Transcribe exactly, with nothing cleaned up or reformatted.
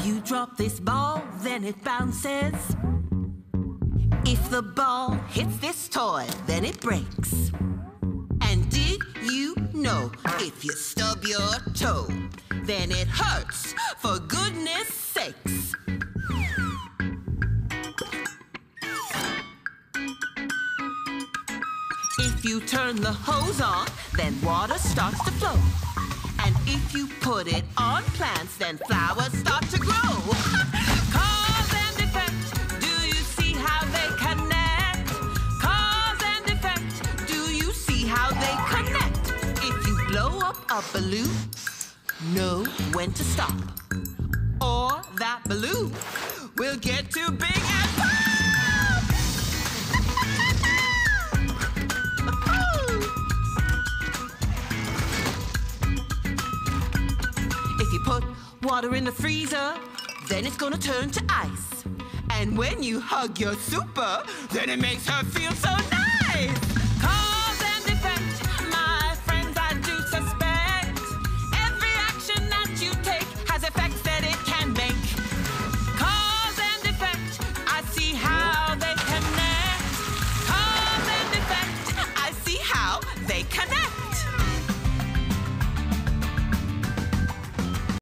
If you drop this ball, then it bounces. If the ball hits this toy, then it breaks. And did you know if you stub your toe, then it hurts, for goodness sakes? If you turn the hose on, then water starts to flow. And if you put it on plants, then flowers start to grow. Cause and effect, do you see how they connect? Cause and effect, do you see how they connect? If you blow up a balloon, know when to stop, or that balloon will get too big and pop! If you put water in the freezer, then it's gonna turn to ice. And when you hug your super, then it makes her feel so nice.